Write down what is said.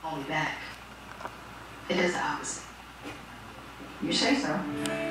call me back. It does the opposite. You say so.